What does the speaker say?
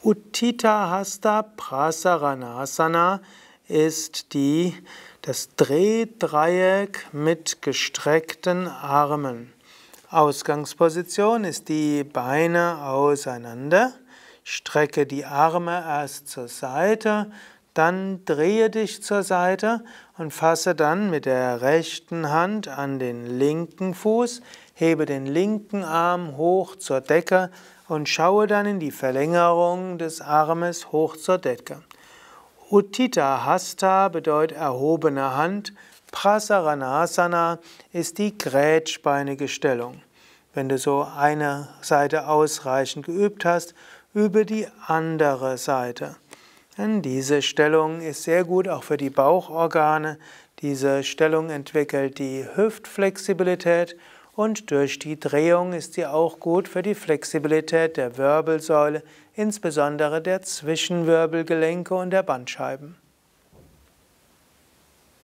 Utthita Hasta Prasaranasana ist das Drehdreieck mit gestreckten Armen. Ausgangsposition ist die Beine auseinander. Strecke die Arme erst zur Seite, dann drehe dich zur Seite und fasse dann mit der rechten Hand an den linken Fuß, hebe den linken Arm hoch zur Decke und schaue dann in die Verlängerung des Armes hoch zur Decke. Utthita Hasta bedeutet erhobene Hand, Prasaranasana ist die grätschbeinige Stellung. Wenn du so eine Seite ausreichend geübt hast, übe die andere Seite. Denn diese Stellung ist sehr gut auch für die Bauchorgane. Diese Stellung entwickelt die Hüftflexibilität und durch die Drehung ist sie auch gut für die Flexibilität der Wirbelsäule, insbesondere der Zwischenwirbelgelenke und der Bandscheiben.